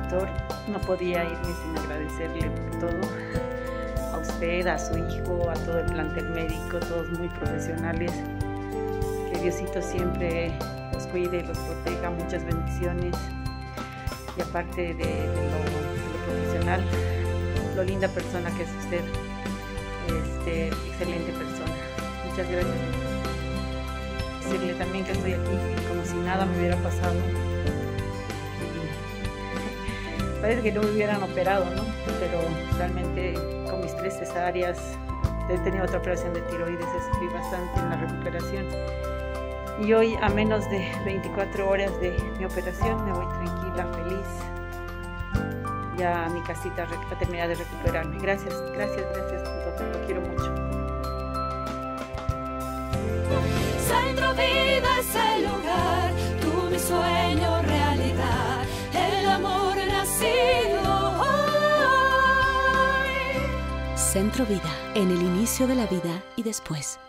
doctor, no podía irme sin agradecerle por todo, a usted, a su hijo, a todo el plantel médico, todos muy profesionales. Que Diosito siempre los cuide, los proteja, muchas bendiciones. Y aparte de lo profesional, lo linda persona que es usted, excelente persona. Muchas gracias. Decirle también que estoy aquí como si nada me hubiera pasado. Y parece que no me hubieran operado, ¿no? Pero realmente con mis 3 cesáreas, he tenido otra operación de tiroides, sufrí bastante en la recuperación. Y hoy, a menos de 24 horas de mi operación, me voy tranquila, feliz, ya a mi casita a terminar de recuperarme. Gracias, doctor, lo quiero mucho. Centro Vida es el lugar, tú mi sueño realidad, el amor nacido hoy. Centro Vida, en el inicio de la vida y después.